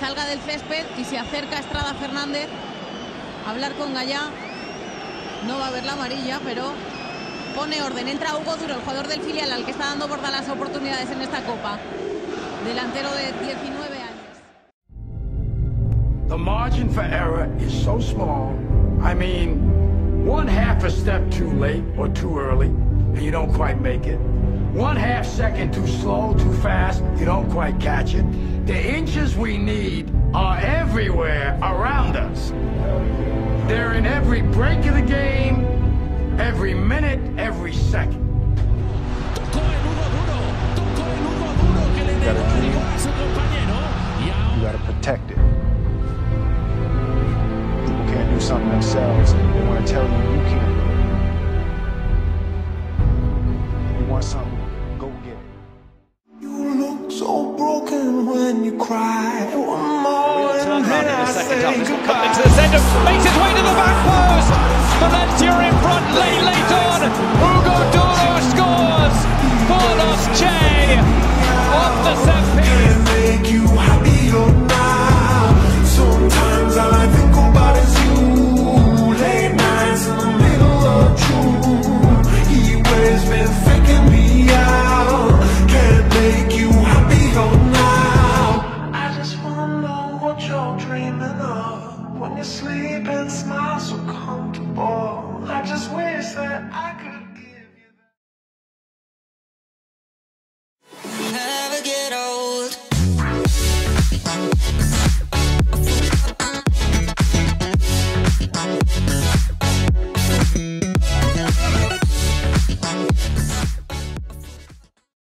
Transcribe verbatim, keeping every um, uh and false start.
salga del césped y se acerca Estrada Fernández a hablar con Gallá. No va a haber la amarilla, pero pone orden. Entra Hugo Duro, el jugador del filial al que está dando Borda las oportunidades en esta Copa. Delantero de diecinueve años. The margin for error is so small. I mean, one half a step too late or too early, and you don't quite make it. One half second too slow, too fast, you don't quite catch it. The inches we need are everywhere around us. They're in every break of the game, every minute, every second. Tocó el uno duro, tocó el uno duro que le derribó a su compañero. You gotta protect it. People can't do something themselves. They want to tell you you can't do it. You want something, go get it. You look so broken when you cry. One more and then I say goodbye. Into the centre, makes his way to the back post. Valencia in front, late, late on. Hugo Duro scores for Los Che off the set piece. Make you happier now. Sometimes all I think about is you. Late nights in the middle of June. He always been faking me out. Can't make you happier now. I just wanna know what you're dreaming of. When you sleep and smile so comfortable. I just wish that I could give you that. Never get old.